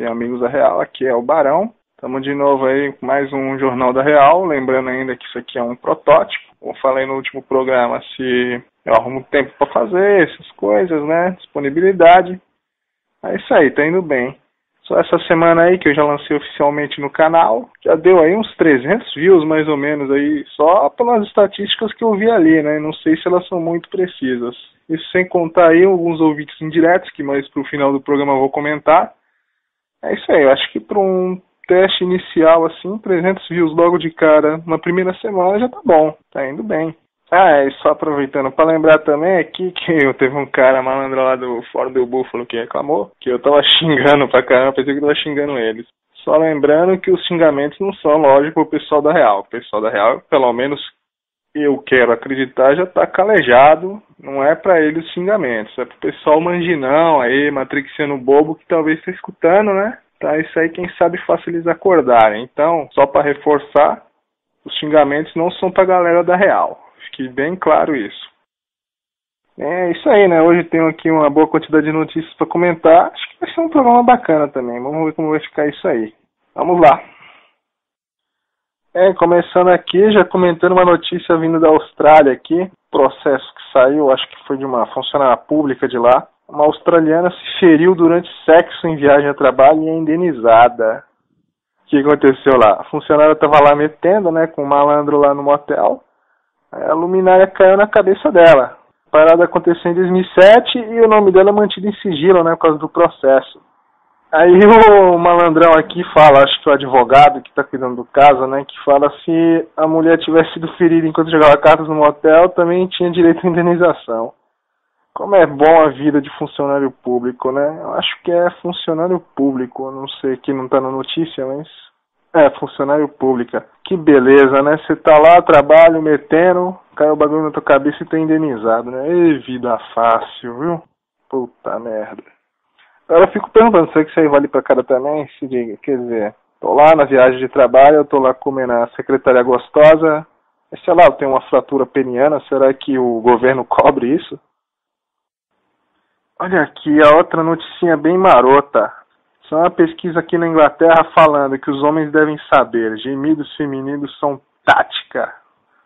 e amigos da Real, aqui é o Barão. Estamos de novo aí com mais um Jornal da Real, lembrando ainda que isso aqui é um protótipo. Como eu falei no último programa, se eu arrumo tempo para fazer essas coisas, né, disponibilidade. É isso aí, tá indo bem. Só essa semana aí que eu já lancei oficialmente no canal, já deu aí uns 300 views mais ou menos aí, só pelas estatísticas que eu vi ali, né, não sei se elas são muito precisas. Isso sem contar aí alguns ouvintes indiretos, que mais pro final do programa eu vou comentar. É isso aí, eu acho que para um teste inicial assim, 300 views logo de cara na primeira semana já tá bom, tá indo bem. E só aproveitando para lembrar também aqui que eu teve um cara malandro lá do Fórum do Búfalo que reclamou que eu tava xingando pra caramba, pensei que eu tava xingando eles. Só lembrando que os xingamentos não são, lógico, o pessoal da Real. O pessoal da Real, pelo menos eu quero acreditar, já tá calejado, não é pra eles os xingamentos, é pro pessoal manginão aí, matrixiano bobo que talvez esteja escutando, né? Tá, isso aí quem sabe faça eles acordarem. Então, só pra reforçar, os xingamentos não são pra galera da Real. Fique bem claro isso. É isso aí, né? Hoje tenho aqui uma boa quantidade de notícias para comentar. Acho que vai ser um programa bacana também. Vamos ver como vai ficar isso aí. Vamos lá. Começando aqui, já comentando uma notícia vindo da Austrália aqui. Processo que saiu, acho que foi de uma funcionária pública de lá. Uma australiana se feriu durante sexo em viagem a trabalho e é indenizada. O que aconteceu lá? A funcionária estava lá metendo, né, com um malandro lá no motel. A luminária caiu na cabeça dela. A parada aconteceu em 2007 e o nome dela é mantido em sigilo, né, por causa do processo. Aí o malandrão aqui fala, acho que o advogado que está cuidando do caso, né, que fala se a mulher tivesse sido ferida enquanto jogava cartas no motel, também tinha direito à indenização. Como é bom a vida de funcionário público, né? Eu acho que é funcionário público, não sei, aqui não está na notícia, mas... funcionário pública. Que beleza, né? Você tá lá, trabalho, metendo, caiu o bagulho na tua cabeça e tá indenizado, né? Ei, vida fácil, viu? Puta merda. Agora eu fico perguntando, será que isso aí vale pra cara também? Se diga, quer dizer, tô lá na viagem de trabalho, eu tô lá comendo a secretária gostosa, sei lá, eu tenho uma fratura peniana, será que o governo cobre isso? Olha aqui, a outra noticinha bem marota. Só uma pesquisa aqui na Inglaterra falando que os homens devem saber, gemidos femininos são tática.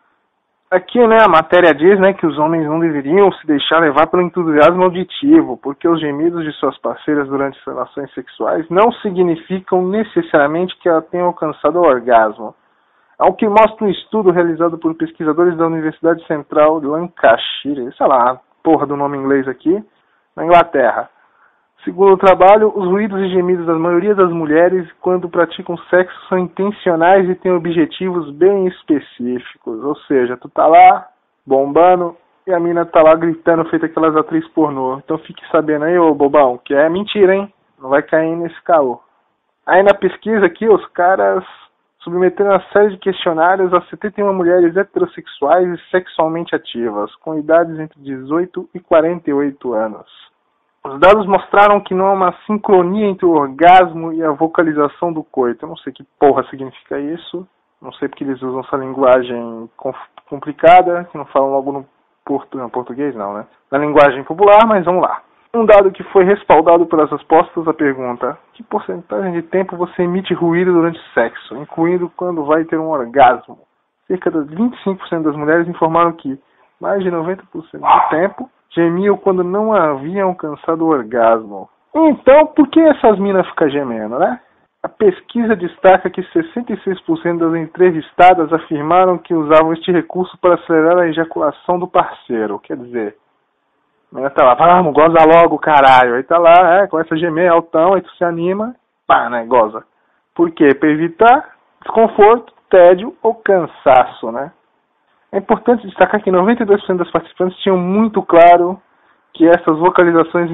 Aqui, né, a matéria diz, né, que os homens não deveriam se deixar levar pelo entusiasmo auditivo, porque os gemidos de suas parceiras durante as relações sexuais não significam necessariamente que ela tenha alcançado o orgasmo. Ao que mostra um estudo realizado por pesquisadores da Universidade Central de Lancashire, sei lá, a porra do nome em inglês aqui, na Inglaterra. Segundo o trabalho, os ruídos e gemidos da maioria das mulheres, quando praticam sexo, são intencionais e têm objetivos bem específicos. Ou seja, tu tá lá, bombando, e a mina tá lá gritando, feita aquelas atrizes pornô. Então fique sabendo aí, ô bobão, que é mentira, hein? Não vai cair nesse caô. Aí na pesquisa aqui, os caras submeteram uma série de questionários a 71 mulheres heterossexuais e sexualmente ativas, com idades entre 18 e 48 anos. Os dados mostraram que não há uma sincronia entre o orgasmo e a vocalização do coito. Eu não sei que porra significa isso. Não sei porque eles usam essa linguagem complicada, que não falam logo no português não, né? Na linguagem popular, mas vamos lá. Um dado que foi respaldado pelas respostas à pergunta: que porcentagem de tempo você emite ruído durante o sexo, incluindo quando vai ter um orgasmo? Cerca de 25% das mulheres informaram que mais de 90% do tempo gemiam quando não haviam alcançado o orgasmo. Então, por que essas minas ficam gemendo, né? A pesquisa destaca que 66% das entrevistadas afirmaram que usavam este recurso para acelerar a ejaculação do parceiro. Quer dizer, a menina tá lá, vamos, goza logo, caralho. Aí tá lá, começa a gemer altão, aí tu se anima, pá, né, goza. Por quê? Para evitar desconforto, tédio ou cansaço, né? É importante destacar que 92% das participantes tinham muito claro que essas vocalizações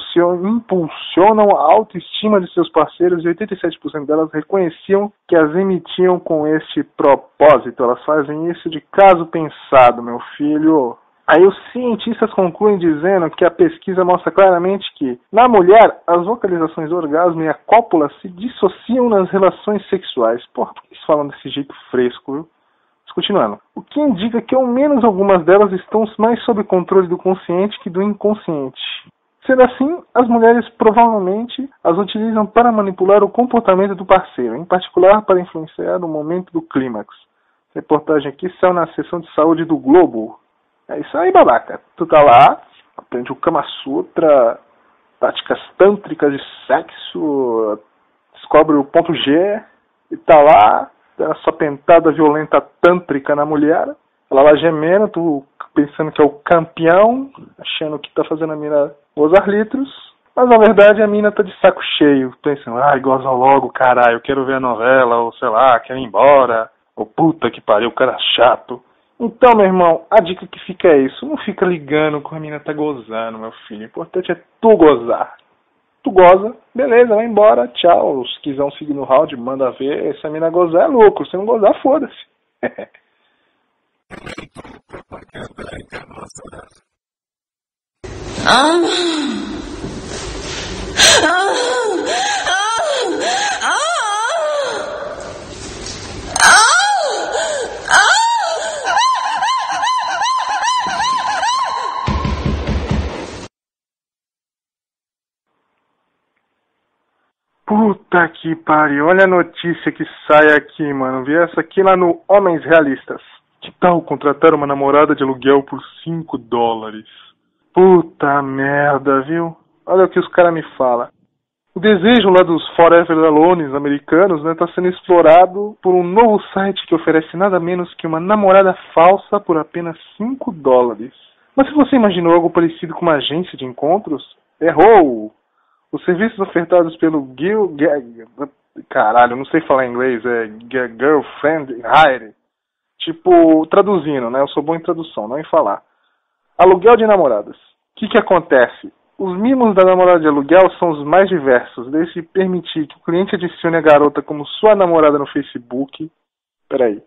impulsionam a autoestima de seus parceiros e 87% delas reconheciam que as emitiam com este propósito. Elas fazem isso de caso pensado, meu filho. Aí os cientistas concluem dizendo que a pesquisa mostra claramente que, na mulher, as vocalizações do orgasmo e a cópula se dissociam nas relações sexuais. Porra, por que eles falam desse jeito fresco, viu? Continuando. O que indica que ao menos algumas delas estão mais sob controle do consciente que do inconsciente. Sendo assim, as mulheres provavelmente as utilizam para manipular o comportamento do parceiro, em particular para influenciar o momento do clímax. Reportagem aqui saiu na seção de saúde do Globo. É isso aí, babaca. Tu tá lá, aprende o Kama Sutra, táticas tântricas de sexo, descobre o ponto G e tá lá, dando a sua pentada violenta tântrica na mulher. Ela lá gemendo, tu pensando que é o campeão, achando que tá fazendo a mina gozar litros, mas na verdade a mina tá de saco cheio, pensando, ai, goza logo, caralho, eu quero ver a novela, ou sei lá, quero ir embora, ou puta que pariu, cara chato. Então, meu irmão, a dica que fica é isso, não fica ligando com a mina tá gozando, meu filho, o importante é tu gozar. Tu goza, beleza, vai embora, tchau, se quiser um seguir no round, manda ver, se a mina gozar é lucro, se não gozar, foda-se. Puta que pariu, olha a notícia que sai aqui, mano. Vi essa aqui lá no Homens Realistas. Que tal contratar uma namorada de aluguel por $5? Puta merda, viu? Olha o que os caras me falam. O desejo lá dos Forever Alones americanos, né, tá sendo explorado por um novo site que oferece nada menos que uma namorada falsa por apenas $5. Mas se você imaginou algo parecido com uma agência de encontros, errou! Os serviços ofertados pelo caralho, não sei falar inglês, é Girlfriend Hire. Tipo, traduzindo, né? Eu sou bom em tradução, não em falar. Aluguel de namoradas. O que acontece? Os mimos da namorada de aluguel são os mais diversos, desde permitir que o cliente adicione a garota como sua namorada no Facebook. Peraí.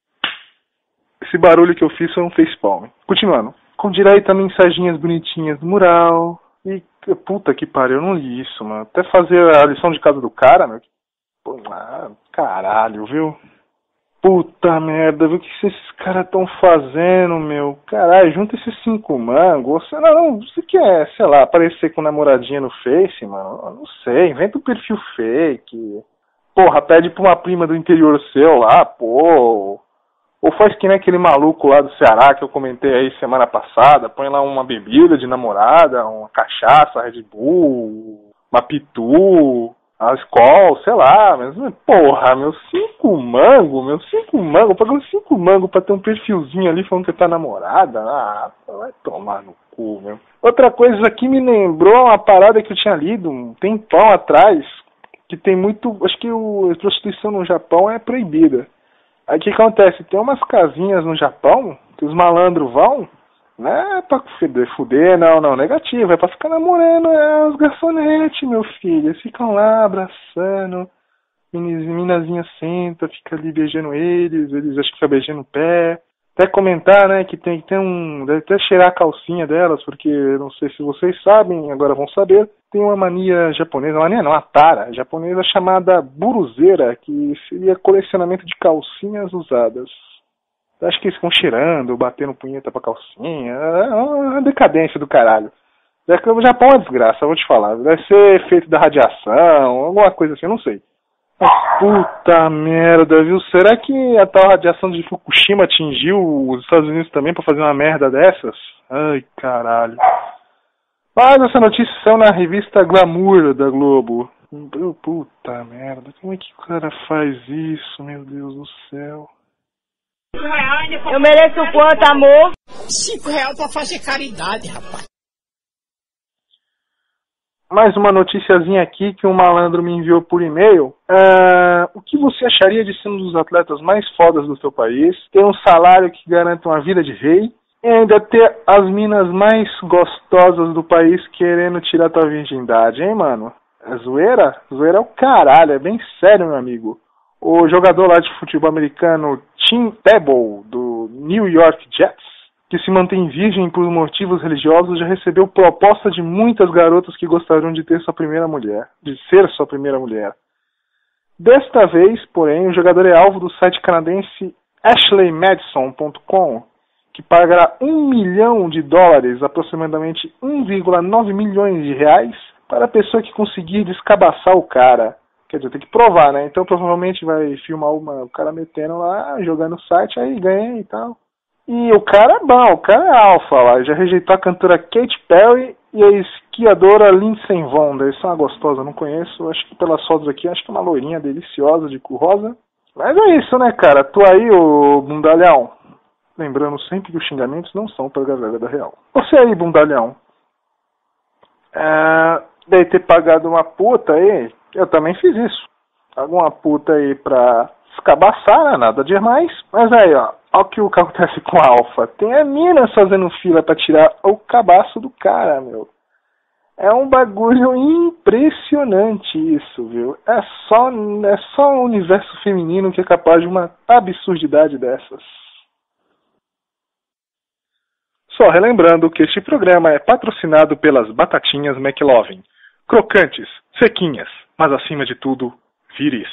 Esse barulho que eu fiz foi um facepalm. Continuando. Com direito a mensaginhas bonitinhas no mural. E puta que pariu, eu não li isso, mano. Até fazer a lição de casa do cara, meu. Pô, caralho, viu? Puta merda, viu o que esses caras estão fazendo, meu? Caralho, junta esses 5 mangos. Você quer, sei lá, aparecer com namoradinha no Face, mano? Eu não sei, inventa um perfil fake. Porra, pede pra uma prima do interior seu lá, pô. Ou faz que nem aquele maluco lá do Ceará que eu comentei aí semana passada, põe lá uma bebida de namorada, uma cachaça, Red Bull, uma pitu, a Skol, sei lá, mas porra, meu 5 mango, pagando 5 mango pra ter um perfilzinho ali falando que tá namorada, vai tomar no cu, meu. Outra coisa aqui me lembrou uma parada que eu tinha lido um tempão atrás, que tem muito, acho que a prostituição no Japão é proibida. Aí o que acontece? Tem umas casinhas no Japão que os malandros vão, não é pra fuder, não, negativo, é pra ficar namorando os garçonetes, meu filho. Eles ficam lá abraçando, minazinha senta, fica ali beijando eles acho que fica beijando o pé. Até comentar, né, que tem deve até cheirar a calcinha delas, porque não sei se vocês sabem, agora vão saber, tem uma mania japonesa, uma tara japonesa chamada buruzeira, que seria colecionamento de calcinhas usadas. Acho que eles ficam cheirando, batendo punheta pra calcinha, é uma decadência do caralho. O Japão é desgraça, vou te falar, deve ser efeito da radiação, alguma coisa assim, eu não sei. Mas puta merda, viu? Será que a tal radiação de Fukushima atingiu os Estados Unidos também pra fazer uma merda dessas? Ai, caralho. Mas essa notícia saiu na revista Glamour da Globo. Puta merda, como é que o cara faz isso, meu Deus do céu? Eu mereço quanto, amor? R$5 pra fazer caridade, rapaz. Mais uma noticiazinha aqui que um malandro me enviou por e-mail. O que você acharia de ser um dos atletas mais fodas do seu país, ter um salário que garanta uma vida de rei e ainda ter as minas mais gostosas do país querendo tirar tua virgindade, hein, mano? É zoeira? Zoeira é o caralho, é bem sério, meu amigo. O jogador lá de futebol americano Tim Tebow, do New York Jets, que se mantém virgem por motivos religiosos, já recebeu proposta de muitas garotas que gostariam de ter sua primeira mulher, de ser sua primeira mulher. Desta vez, porém, o jogador é alvo do site canadense AshleyMadison.com, que pagará $1 milhão, aproximadamente 1,9 milhões de reais, para a pessoa que conseguir descabaçar o cara. Quer dizer, tem que provar, né? Então provavelmente vai filmar o cara metendo lá, jogando no site, aí ganha e tal. E o cara é bom, o cara é alfa lá. Já rejeitou a cantora Katy Perry e a esquiadora Lindsey Vonn. Deve ser uma gostosa, não conheço. Acho que pelas fotos aqui, acho que é uma loirinha deliciosa de cor rosa. Mas é isso, né, cara? Tu aí, ô bundalhão. Lembrando sempre que os xingamentos não são pra galera da real. Você aí, bundalhão. Deve ter pagado uma puta aí. Eu também fiz isso. Alguma puta aí pra escabaçar, né? Nada demais. Mas aí, ó. Olha o que acontece com a Alfa. Tem a mina fazendo fila pra tirar o cabaço do cara, meu. É um bagulho impressionante isso, viu? É só o universo feminino que é capaz de uma absurdidade dessas. Só relembrando que este programa é patrocinado pelas batatinhas McLovin. Crocantes, sequinhas, mas acima de tudo, viris.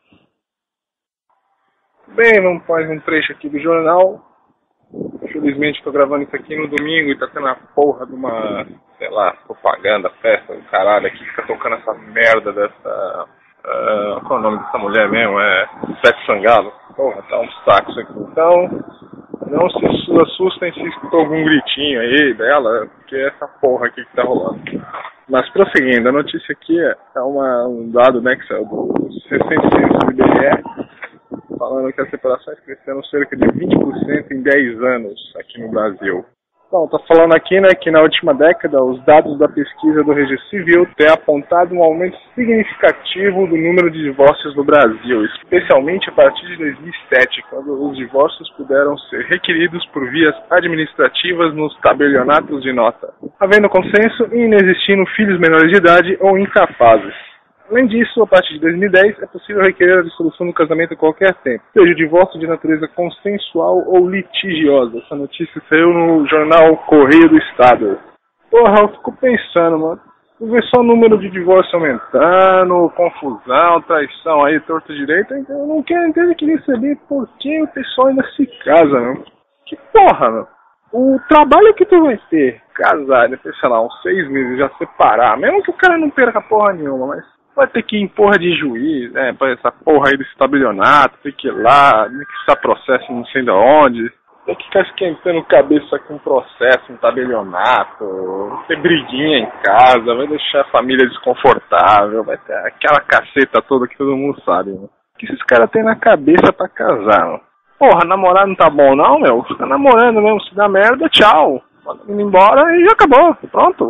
Bem, vamos fazer um trecho aqui do jornal. Infelizmente estou gravando isso aqui no domingo e tá tendo a porra de uma, sei lá, propaganda, festa do caralho aqui, fica tocando essa merda dessa... qual é o nome dessa mulher mesmo? É Sete Sangalo. Porra, tá um saco isso aqui. Então, não se assustem se escutou algum gritinho aí dela, porque é essa porra aqui que tá rolando. Mas prosseguindo, a notícia aqui é um dado, né, que saiu dos recentes censos do IBGE, falando que as separações cresceram cerca de 20% em 10 anos aqui no Brasil. Bom, tá falando aqui, né, que na última década os dados da pesquisa do Registro Civil têm apontado um aumento significativo do número de divórcios no Brasil, especialmente a partir de 2007, quando os divórcios puderam ser requeridos por vias administrativas nos tabelionatos de nota, havendo consenso e inexistindo filhos menores de idade ou incapazes. Além disso, a partir de 2010, é possível requerer a dissolução do casamento a qualquer tempo, seja o divórcio de natureza consensual ou litigiosa. Essa notícia saiu no jornal Correio do Estado. Porra, eu fico pensando, mano. Tu vê só o número de divórcio aumentando, confusão, traição aí, torto direito. Então eu não quero entender, queria saber por que o pessoal ainda se casa, meu. Que porra, meu. O trabalho que tu vai ter, casar, depois, sei lá, uns 6 meses, já separar, mesmo que o cara não perca porra nenhuma, mas... vai ter que ir em porra de juiz, né, pra essa porra aí desse tabelionato, tem que ir lá, tem que estar processo não sei de onde, tem que ficar esquentando cabeça com processo, um tabelionato, ter briguinha em casa, vai deixar a família desconfortável, vai ter aquela caceta toda que todo mundo sabe, né? O que esses caras têm na cabeça pra casar, mano? Porra, namorar não tá bom não, meu? Tá namorando mesmo, se dá merda, tchau. Manda indo embora e já acabou, pronto.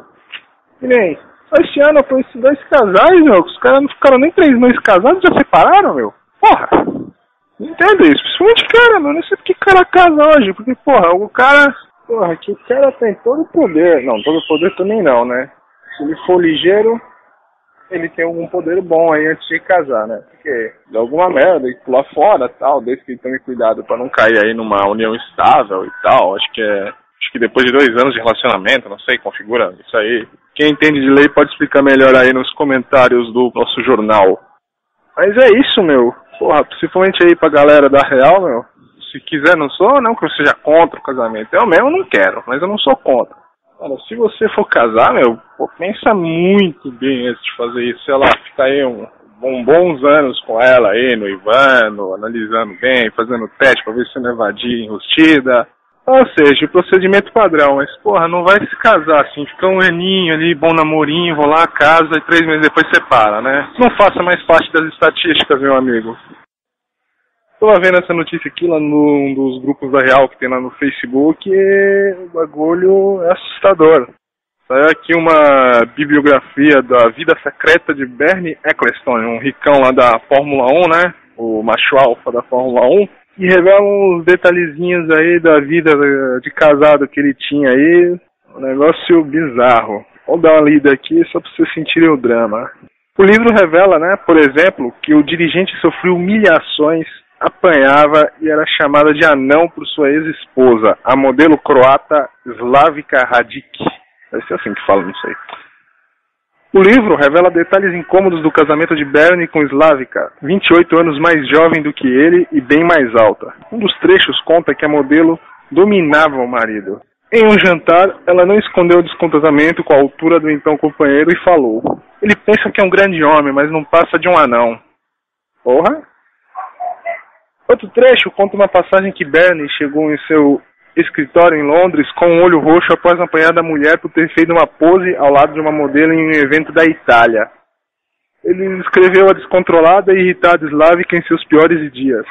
E nem... esse ano eu conheci 2 casais, meu, os caras não ficaram nem 3 meses casados, já separaram, meu. Porra, não entendo isso. Principalmente cara, meu, não sei porque cara casa hoje, porque, porra, o cara... porra, que o cara tem todo o poder. Não, todo o poder também não, né? Se ele for ligeiro, ele tem algum poder bom aí antes de casar, né? Porque de alguma merda, e pular fora tal, desde que ele tome cuidado pra não cair aí numa união estável e tal, acho que depois de 2 anos de relacionamento, não sei, configura isso aí. Quem entende de lei pode explicar melhor aí nos comentários do nosso jornal. Mas é isso, meu. Porra, principalmente aí pra galera da real, meu. Se quiser, não sou, não que eu seja contra o casamento. Eu mesmo não quero, mas eu não sou contra. Cara, se você for casar, meu, pô, pensa muito bem antes de fazer isso. Sei lá, ficar aí bons anos com ela aí, noivando, analisando bem, fazendo teste pra ver se não é vadia, enrustida. Ou seja, o procedimento padrão, mas porra, não vai se casar assim, fica um aninho ali, bom namorinho, vou lá, casa e 3 meses depois separa, né? Não faça mais parte das estatísticas, meu amigo. Tô vendo essa notícia aqui lá num dos grupos da Real que tem lá no Facebook e o bagulho é assustador. Saiu aqui uma bibliografia da vida secreta de Bernie Ecclestone, um ricão lá da Fórmula 1, né? O macho alfa da Fórmula 1. E revela uns detalhezinhos aí da vida de casado que ele tinha aí. Um negócio bizarro. Vou dar uma lida aqui só pra vocês sentirem o drama. O livro revela, né, por exemplo, que o dirigente sofreu humilhações, apanhava e era chamada de anão por sua ex-esposa, a modelo croata Slavika Radic. Deve ser assim que fala, não sei. O livro revela detalhes incômodos do casamento de Bernie com Slavika, 28 anos mais jovem do que ele e bem mais alta. Um dos trechos conta que a modelo Dominava o marido. Em um jantar, ela não escondeu o descontentamento com a altura do então companheiro e falou: ele pensa que é um grande homem, mas não passa de um anão. Porra! Outro trecho conta uma passagem que Bernie chegou em seu escritório em Londres com um olho roxo após apanhar da mulher por ter feito uma pose ao lado de uma modelo em um evento da Itália. Ele escreveu a descontrolada e irritada eslávica em seus piores dias.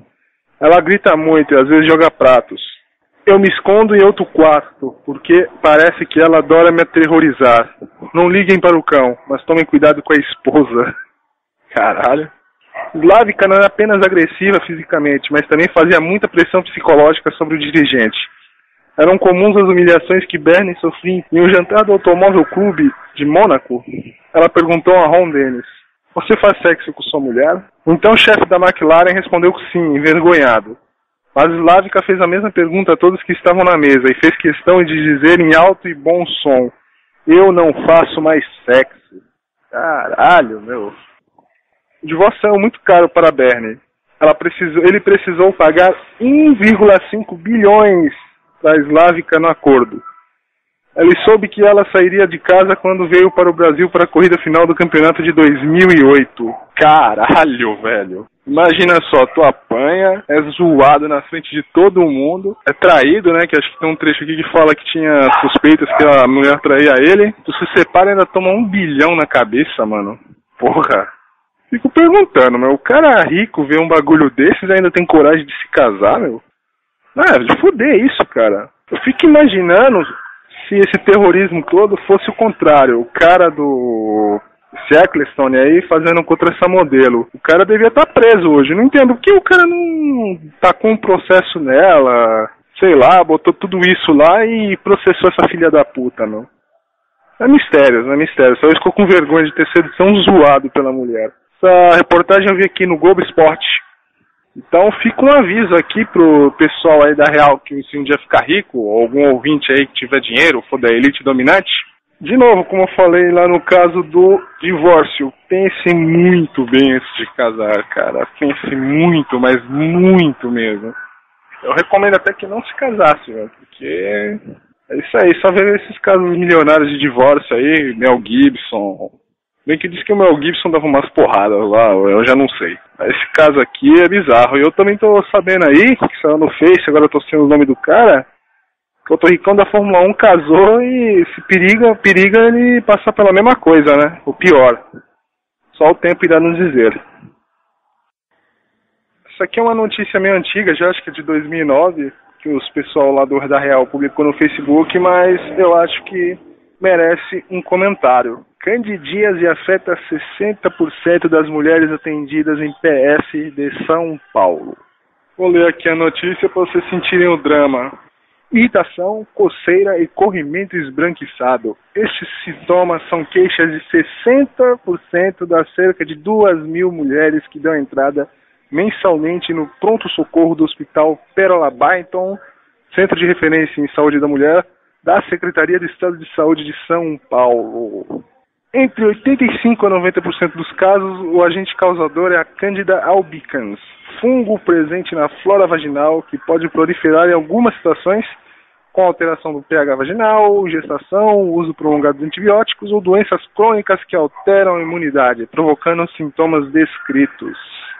Ela grita muito e às vezes joga pratos. Eu me escondo em outro quarto, porque parece que ela adora me aterrorizar. Não liguem para o cão, mas tomem cuidado com a esposa. Caralho. Slávica não era apenas agressiva fisicamente, mas também fazia muita pressão psicológica sobre o dirigente. Eram comuns as humilhações que Bernie sofria em um jantar do Automóvel Clube de Mônaco. Ela perguntou a Ron Dennis: você faz sexo com sua mulher? Então o chefe da McLaren respondeu que sim, envergonhado. Mas Slávica fez a mesma pergunta a todos que estavam na mesa e fez questão de dizer em alto e bom som: eu não faço mais sexo. Caralho, meu. O divórcio saiu muito caro para Bernie. Ele precisou pagar 1,5 bilhões para a Slávica no acordo. Ele soube que ela sairia de casa quando veio para o Brasil para a corrida final do campeonato de 2008. Caralho, velho. Imagina só, tu apanha, é zoado na frente de todo mundo, é traído, né, que acho que tem um trecho aqui que fala que tinha suspeitas que a mulher traía ele. Tu se separa e ainda toma 1 bilhão na cabeça, mano. Porra. Fico perguntando, meu, o cara rico vê um bagulho desses e ainda tem coragem de se casar, meu? Ah, de fuder isso, cara. Eu fico imaginando se esse terrorismo todo fosse o contrário. O cara do Ecclestone aí fazendo contra essa modelo. O cara devia estar preso hoje. Eu não entendo por que o cara não tacou um processo nela, sei lá, botou tudo isso lá e processou essa filha da puta, meu. É mistério, não é mistério. Só ficou com vergonha de ter sido tão zoado pela mulher. Essa reportagem eu vi aqui no Globo Esporte. Então fica um aviso aqui pro pessoal aí da Real que se um dia ficar rico, ou algum ouvinte aí que tiver dinheiro, for da elite dominante. De novo, como eu falei lá no caso do divórcio, pense muito bem antes de casar, cara. Pense muito, mas muito mesmo. Eu recomendo até que não se casasse, velho, porque é isso aí, só ver esses casos milionários de divórcio aí, Mel Gibson. Bem que diz que o Mel Gibson dava umas porradas lá, eu já não sei. Esse caso aqui é bizarro. E eu também tô sabendo aí, que saiu no Face, agora eu tô sendo o nome do cara, que o Torre Ricão da Fórmula 1 casou e se periga ele passar pela mesma coisa, né? O pior. Só o tempo irá nos dizer. Isso aqui é uma notícia meio antiga, já acho que é de 2009, que os pessoal lá da Real publicou no Facebook, mas eu acho que merece um comentário. Candidíase afeta 60% das mulheres atendidas em PS de São Paulo. Vou ler aqui a notícia para vocês sentirem o drama. Irritação, coceira e corrimento esbranquiçado. Estes sintomas são queixas de 60% das cerca de 2.000 mulheres que dão entrada mensalmente no pronto-socorro do Hospital Pérola Byington, Centro de Referência em Saúde da Mulher, da Secretaria de Estado de Saúde de São Paulo. Entre 85% a 90% dos casos, o agente causador é a Candida albicans, fungo presente na flora vaginal que pode proliferar em algumas situações com alteração do pH vaginal, gestação, uso prolongado de antibióticos ou doenças crônicas que alteram a imunidade, provocando sintomas descritos.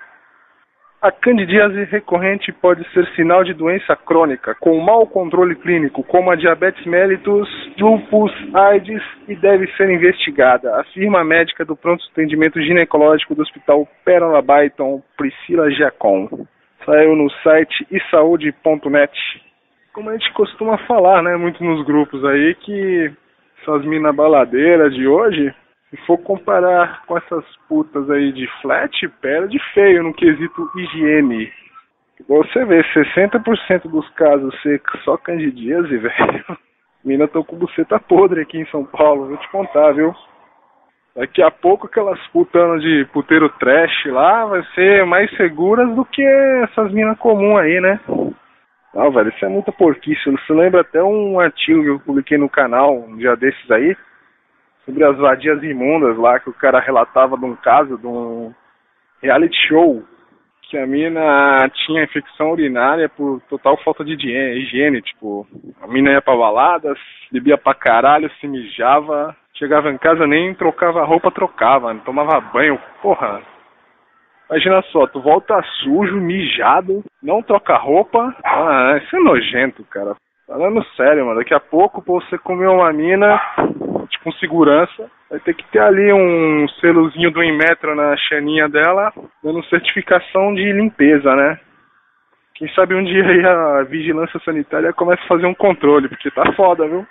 A candidíase recorrente pode ser sinal de doença crônica, com mau controle clínico, como a diabetes mellitus, lúpus, AIDS, e deve ser investigada, afirma a médica do pronto atendimento ginecológico do Hospital Pérola Byington, Priscila Giacom. Saiu no site isaude.net. Como a gente costuma falar, né, muito nos grupos aí, que essas minas baladeiras de hoje, se for comparar com essas putas aí de flat, perde feio no quesito higiene. Você vê 60% dos casos ser só candidíase, velho. Mina tão com buceta podre aqui em São Paulo, vou te contar, viu? Daqui a pouco aquelas putanas de puteiro trash lá vai ser mais seguras do que essas minas comuns aí, né? Não, velho, isso é muita porquice. Você lembra até um artigo que eu publiquei no canal um dia desses aí, sobre as vadias imundas lá, que o cara relatava de um caso, de um reality show, que a mina tinha infecção urinária por total falta de higiene, tipo, a mina ia pra balada, bebia pra caralho, se mijava, chegava em casa nem trocava roupa, trocava, não tomava banho, porra. Imagina só, tu volta sujo, mijado, não troca roupa, isso é nojento, cara. Falando sério, mano, daqui a pouco pra você comer uma mina, com segurança, vai ter que ter ali um selozinho do Inmetro na chaninha dela, dando certificação de limpeza, né? Quem sabe um dia aí a vigilância sanitária começa a fazer um controle, porque tá foda, viu?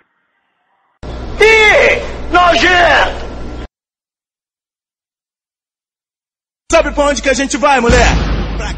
Ih, nojento! Sabe pra onde que a gente vai, mulher? Pra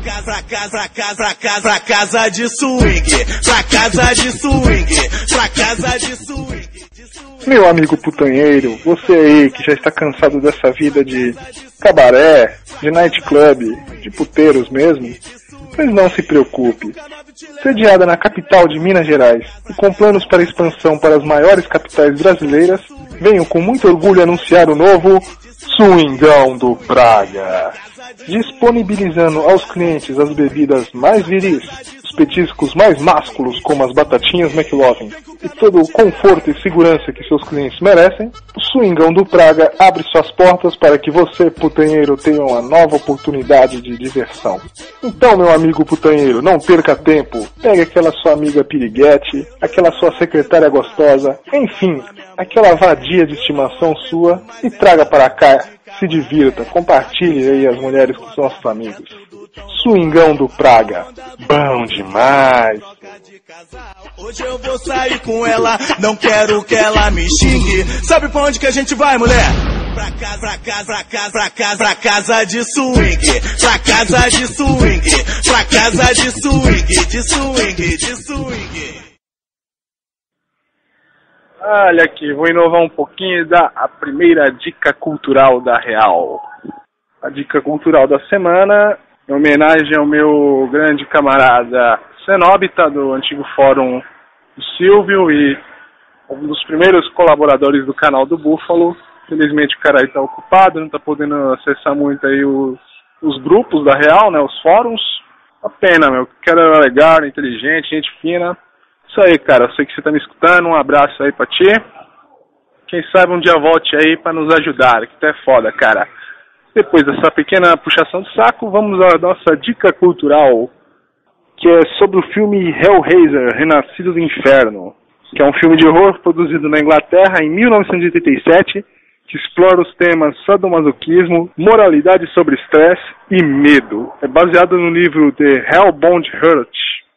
casa de swing, pra casa de swing, pra casa de swing. Meu amigo putanheiro, você aí que já está cansado dessa vida de cabaré, de nightclub, de puteiros mesmo, mas não se preocupe. Sediada na capital de Minas Gerais e com planos para expansão para as maiores capitais brasileiras, venho com muito orgulho anunciar o novo Swingão do Praga. Disponibilizando aos clientes as bebidas mais viris, os petiscos mais másculos como as batatinhas McLovin e todo o conforto e segurança que seus clientes merecem, o Swingão do Praga abre suas portas para que você, putanheiro, tenha uma nova oportunidade de diversão. Então, meu amigo putanheiro, não perca tempo, pegue aquela sua amiga piriguete, aquela sua secretária gostosa, enfim, aquela vadia de estimação sua e traga para cá. Se divirta, compartilhe aí as mulheres com nossos amigos. Swingão do Praga, bom demais. Hoje eu vou sair com ela, não quero que ela me xingue. Sabe pra onde que a gente vai, mulher? Pra casa de swing, pra casa de swing, pra casa de swing, de swing, de swing. Olha aqui, vou inovar um pouquinho e dar a primeira dica cultural da Real. A dica cultural da semana, em homenagem ao meu grande camarada Cenóbita, do antigo fórum do Silvio e um dos primeiros colaboradores do canal do Búfalo. Felizmente o cara aí tá ocupado, não tá podendo acessar muito aí os grupos da Real, né, os fóruns. A pena, meu, o cara era legal, inteligente, gente fina. Isso aí, cara, eu sei que você tá me escutando, um abraço aí pra ti. Quem sabe um dia volte aí pra nos ajudar, que tu é foda, cara. Depois dessa pequena puxação de saco, vamos à nossa dica cultural, que é sobre o filme Hellraiser, Renascido do Inferno, que é um filme de horror produzido na Inglaterra em 1987, que explora os temas sadomasoquismo, moralidade sobre estresse e medo. É baseado no livro The Hellbound Heart,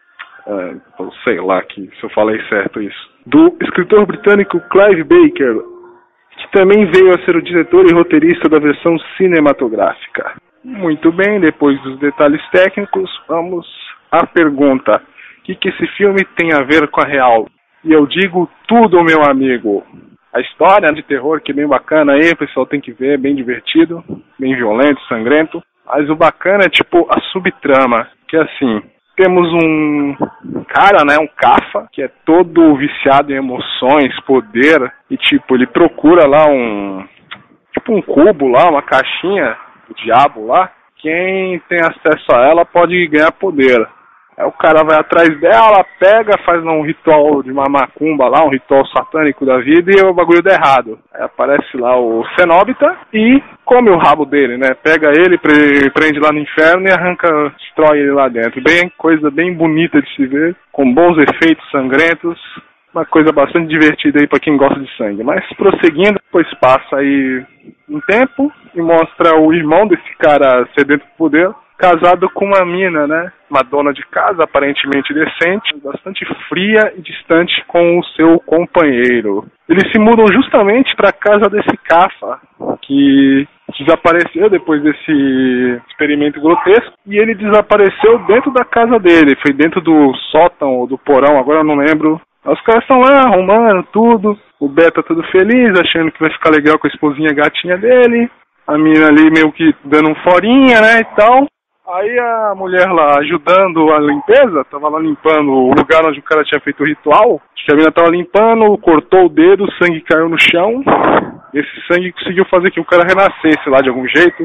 sei lá se eu falei certo isso, do escritor britânico Clive Barker, que também veio a ser o diretor e roteirista da versão cinematográfica. Muito bem, depois dos detalhes técnicos, vamos à pergunta: o que esse filme tem a ver com a Real? E eu digo tudo, meu amigo. A história de terror, que é bem bacana aí, o pessoal tem que ver, bem divertido, bem violento, sangrento. Mas o bacana é tipo a subtrama, que é assim: temos um cara, né, um cafa, que é todo viciado em emoções, poder, e tipo, ele procura lá um cubo lá, uma caixinha do diabo lá. Quem tem acesso a ela pode ganhar poder. Aí o cara vai atrás dela, pega, faz um ritual de uma macumba lá, um ritual satânico da vida, e o bagulho dá errado. Aí aparece lá o Cenóbita e come o rabo dele, né? Pega ele, prende lá no inferno e arranca, destrói ele lá dentro. Coisa bem bonita de se ver, com bons efeitos sangrentos. Uma coisa bastante divertida aí pra quem gosta de sangue. Mas prosseguindo, depois passa aí um tempo e mostra o irmão desse cara sedento de poder, casado com uma mina, né? Uma dona de casa, aparentemente decente, bastante fria e distante com o seu companheiro. Eles se mudam justamente para a casa desse cafa, que desapareceu depois desse experimento grotesco, e ele desapareceu dentro da casa dele, foi dentro do sótão ou do porão, agora eu não lembro. Os caras estão lá arrumando tudo, o Beto tá todo feliz, achando que vai ficar legal com a esposinha gatinha dele, a mina ali meio que dando um forinha, né, e tal. Aí a mulher lá ajudando a limpeza, tava lá limpando o lugar onde o cara tinha feito o ritual. Acho que a mina tava limpando, cortou o dedo, o sangue caiu no chão. Esse sangue conseguiu fazer que o cara renascesse lá de algum jeito.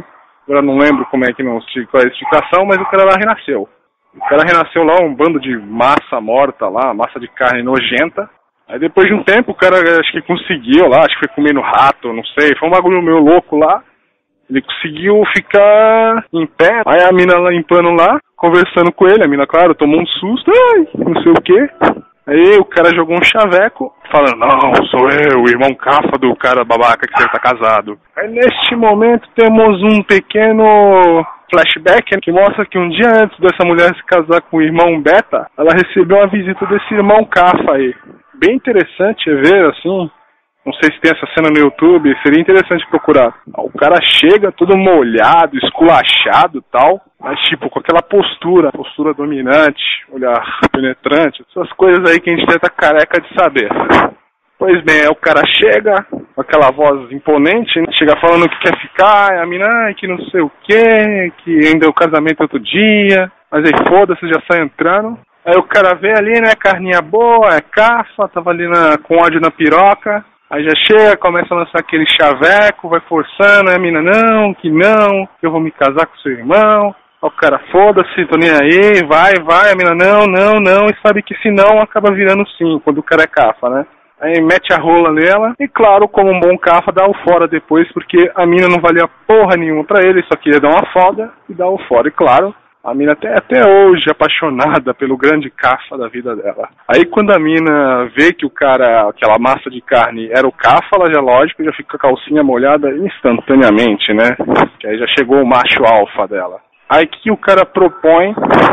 agora não lembro qual é a explicação, mas o cara lá renasceu. O cara renasceu lá, um bando de massa morta lá, massa de carne nojenta. Aí depois de um tempo o cara acho que conseguiu lá, acho que foi comendo rato, não sei, foi um bagulho meio louco lá. Ele conseguiu ficar em pé, aí a mina lá limpando lá, conversando com ele, a mina, claro, tomou um susto, ai, não sei o quê. Aí o cara jogou um chaveco, falando, não, sou eu, o irmão cafa do cara babaca que ele tá casado. Aí neste momento temos um pequeno flashback que mostra que um dia antes dessa mulher se casar com o irmão Beta, ela recebeu uma visita desse irmão cafa aí. Bem interessante ver, assim, não sei se tem essa cena no YouTube, seria interessante procurar. O cara chega todo molhado, esculachado e tal, mas tipo, com aquela postura dominante, olhar penetrante, essas coisas aí que a gente já tá careca de saber. Pois bem, aí o cara chega, com aquela voz imponente, chega falando que quer ficar, a mina, que não sei o que ainda é o casamento outro dia, mas aí foda-se, já sai entrando. Aí o cara vê ali, né, carninha boa, é cafa, tava ali com ódio na piroca. Aí já chega, começa a lançar aquele chaveco, vai forçando, a mina, não, que eu vou me casar com seu irmão. Aí o cara, foda-se, tô nem aí, vai, a mina, não, e sabe que se não, acaba virando sim, quando o cara é cafa, né? Aí mete a rola nela, e claro, como um bom cafa, dá o fora depois, porque a mina não valia porra nenhuma pra ele, só queria dar uma foda e dar o fora, e claro, a mina até hoje apaixonada pelo grande cafa da vida dela. Aí quando a mina vê que o cara, aquela massa de carne era o cafa, ela já, lógico, já fica com a calcinha molhada instantaneamente, né? Que aí já chegou o macho alfa dela. Aí que o cara propõe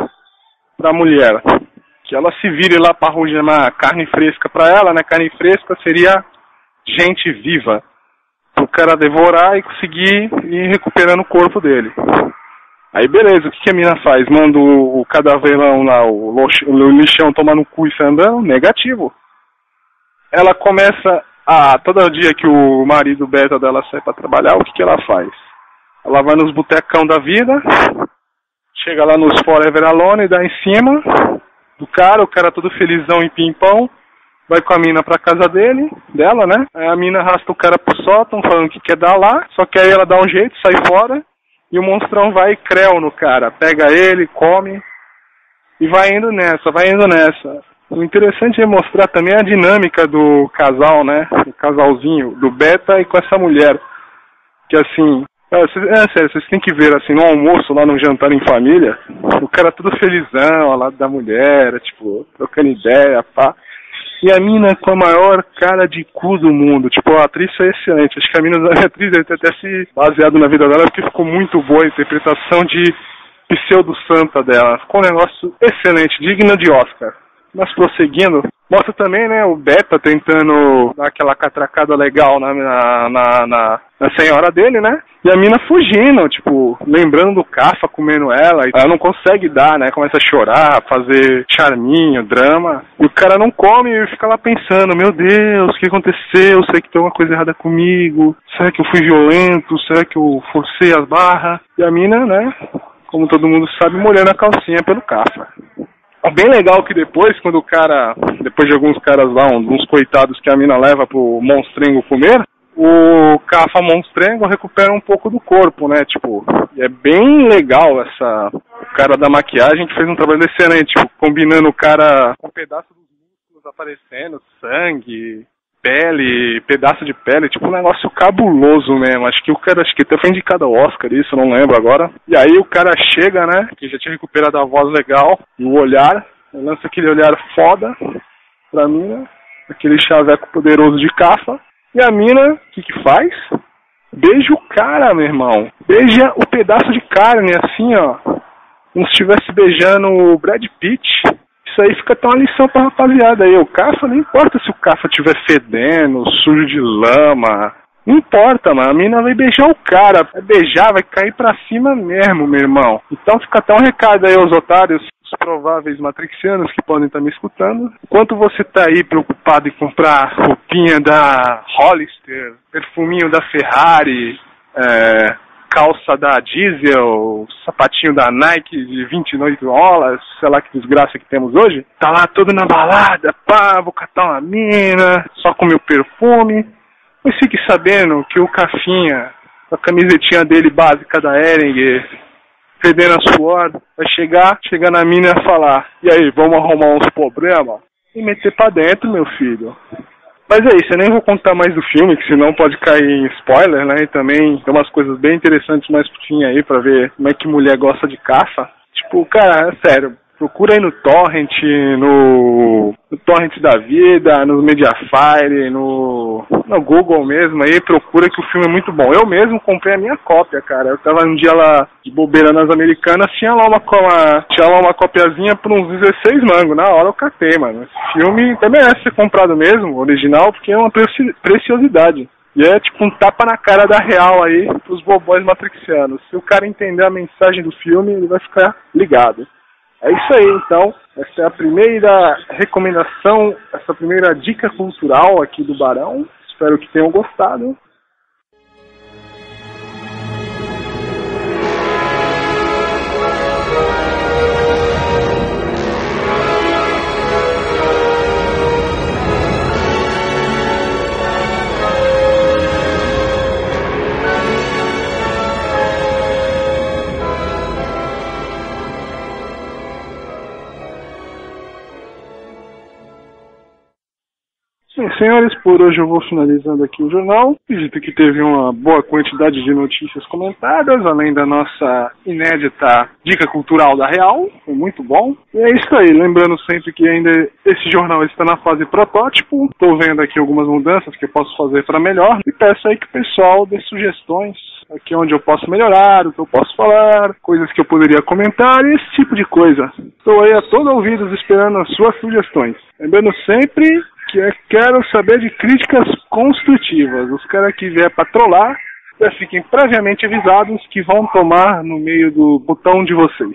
pra mulher? Que ela se vire lá pra arrumar carne fresca pra ela, né? Carne fresca seria gente viva. O cara devorar e conseguir ir recuperando o corpo dele. Aí beleza, o que a mina faz? Manda o cadaverão lá, o lixão tomar no cu e sair andando? Negativo. Ela começa todo dia que o marido beta dela sai pra trabalhar, o que ela faz? Ela vai nos botecão da vida, chega lá nos Forever Alone, dá em cima do cara, o cara todo felizão em pimpão, vai com a mina pra casa dela, né? Aí a mina arrasta o cara pro sótão, falando que quer dar lá, só que aí ela dá um jeito, sai fora, e o monstrão vai e creu no cara, pega ele, come, e vai indo nessa. O interessante é mostrar também a dinâmica do casal, né? O casalzinho, do Beta e com essa mulher. Que assim, sério, vocês têm que ver, assim, no almoço, lá no jantar em família, o cara todo felizão, ao lado da mulher, tipo, trocando ideia, pá. E a mina com a maior cara de cu do mundo. Tipo, a atriz foi excelente. Acho que a atriz deve ter até se baseado na vida dela, porque ficou muito boa a interpretação de pseudo-santa dela. Ficou um negócio excelente, digno de Oscar. Mas prosseguindo, mostra também, né, o Beta tentando dar aquela catracada legal na senhora dele, né? E a mina fugindo, tipo, lembrando do cafa, comendo ela não consegue dar, né? Começa a chorar, fazer charminho, drama. E o cara não come e fica lá pensando, meu Deus, o que aconteceu? Será que tem alguma coisa errada comigo? Será que eu fui violento? Será que eu forcei as barras? E a mina, né, como todo mundo sabe, molhando a calcinha pelo cafa. Bem legal que depois, quando o cara, depois de alguns caras lá, uns coitados que a mina leva pro monstrengo comer, o cafa monstrengo recupera um pouco do corpo, né, tipo, e é bem legal o cara da maquiagem que fez um trabalho excelente, tipo, combinando o cara com um pedaço dos músculos aparecendo, sangue, pele, pedaço de pele, tipo um negócio cabuloso mesmo. Acho que até foi indicado ao Oscar isso, não lembro agora. E aí o cara chega, né, que já tinha recuperado a voz legal, e o olhar, lança aquele olhar foda pra mina, aquele chaveco poderoso de cafa, e a mina, o que faz? Beija o cara, meu irmão. Beija o pedaço de carne, assim, ó, como se estivesse beijando o Brad Pitt. Isso aí fica até uma lição pra rapaziada aí. O cafa, não importa se o cafa estiver fedendo, sujo de lama. Não importa, mano. A mina vai beijar o cara. Vai beijar, vai cair pra cima mesmo, meu irmão. Então fica até um recado aí aos otários, os prováveis matrixianos que podem estar me escutando. Enquanto você tá aí preocupado em comprar roupinha da Hollister, perfuminho da Ferrari, calça da Diesel, sapatinho da Nike de 29 dólares, sei lá que desgraça que temos hoje, tá lá todo na balada, pá, vou catar uma mina, só com meu perfume. Mas fique sabendo que o cafinha a camisetinha dele básica da Hering, fedendo a suor, vai chegar na mina e falar, e aí, vamos arrumar uns problemas? E meter pra dentro, meu filho. Mas é isso, eu nem vou contar mais do filme, que senão pode cair em spoiler, né? E também tem umas coisas bem interessantes mais pro fim aí, pra ver como é que mulher gosta de caça. Tipo, cara, é sério, procura aí no Torrent, no Torrent da vida, no Mediafire, no Google mesmo, aí procura que o filme é muito bom. Eu mesmo comprei a minha cópia, cara. Eu tava um dia lá de bobeira nas Americanas, tinha lá uma copiazinha por uns 16 mangos. Na hora eu catei, mano. Esse filme até merece ser comprado mesmo, original, porque é uma preciosidade. E é tipo um tapa na cara da real aí pros bobóis matrixianos. Se o cara entender a mensagem do filme, ele vai ficar ligado. É isso aí, então. Essa é a primeira recomendação, essa primeira dica cultural aqui do Barão. Espero que tenham gostado. Sim, senhores, por hoje eu vou finalizando aqui o jornal. Acredito que teve uma boa quantidade de notícias comentadas, além da nossa inédita dica cultural da Real. Foi muito bom. E é isso aí, lembrando sempre que ainda esse jornal está na fase protótipo. Estou vendo aqui algumas mudanças que eu posso fazer para melhor. E peço aí que o pessoal dê sugestões aqui onde eu posso melhorar, o que eu posso falar, coisas que eu poderia comentar e esse tipo de coisa. Estou aí a todo ouvidos esperando as suas sugestões. Lembrando sempre que eu quero saber de críticas construtivas. Os caras que vier pra trollar, já fiquem previamente avisados que vão tomar no meio do botão de vocês.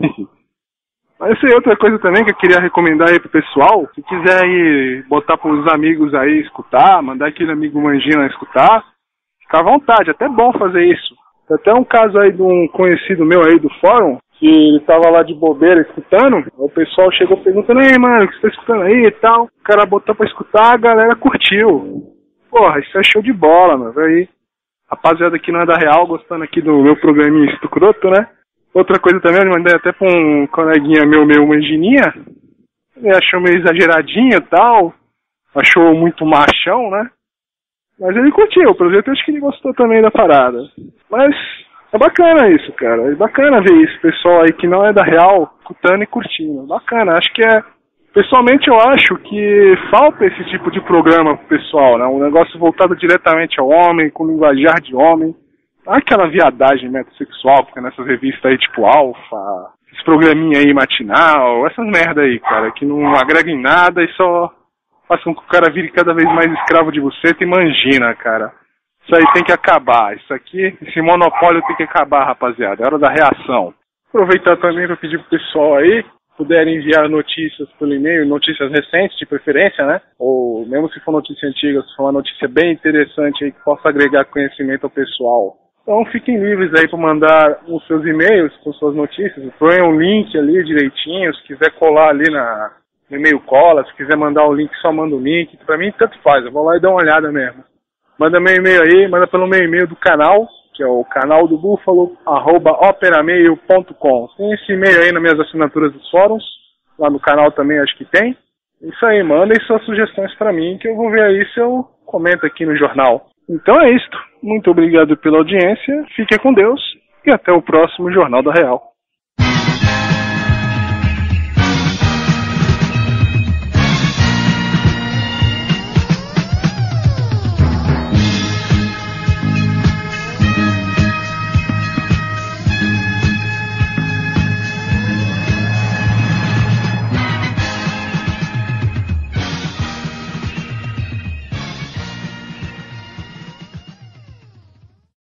Mas essa é outra coisa também que eu queria recomendar aí pro pessoal. Se quiser aí botar pros amigos aí escutar, mandar aquele amigo Mangina escutar, fica à vontade, até bom fazer isso. Tem até um caso aí de um conhecido meu aí do fórum, que ele tava lá de bobeira escutando, o pessoal chegou perguntando, ei mano, o que você tá escutando aí e tal? O cara botou pra escutar, a galera curtiu. Porra, isso é show de bola, mano, aí. Rapaziada que não é da Real, gostando aqui do meu programinha escroto, né? Outra coisa também, eu mandei até pra um coleguinha meu mangininha, ele achou meio exageradinho e tal, achou muito machão, né? Mas ele curtiu, pelo jeito eu acho que ele gostou também da parada. Mas é bacana isso, cara. É bacana ver isso, pessoal aí que não é da Real, escutando e curtindo. Bacana, acho que é... Pessoalmente eu acho que falta esse tipo de programa pro pessoal, né? Um negócio voltado diretamente ao homem, com linguajar de homem. Não é aquela viadagem metrosexual, porque nessas revistas aí tipo Alfa, esses programinha aí matinal, essas merda aí, cara, que não agrega em nada e só faz com que o cara vire cada vez mais escravo de você e mangina, cara. Isso aí tem que acabar. Isso aqui, esse monopólio tem que acabar, rapaziada. É hora da reação. Aproveitar também para pedir pro pessoal aí, puderem enviar notícias pelo e-mail, notícias recentes de preferência, né? Ou mesmo se for notícia antiga, se for uma notícia bem interessante aí que possa agregar conhecimento ao pessoal. Então fiquem livres aí para mandar os seus e-mails com suas notícias. Põe um link ali direitinho, se quiser colar ali no e-mail cola, se quiser mandar o link, só manda o link. Pra mim tanto faz, eu vou lá e dou uma olhada mesmo. Manda meu e-mail aí, manda pelo meu e-mail do canal, que é o canal do Búfalo, @operamail.com. Tem esse e-mail aí nas minhas assinaturas dos fóruns, lá no canal também acho que tem. Isso aí, mandem suas sugestões pra mim, que eu vou ver aí se eu comento aqui no jornal. Então é isto. Muito obrigado pela audiência, fique com Deus e até o próximo Jornal da Real.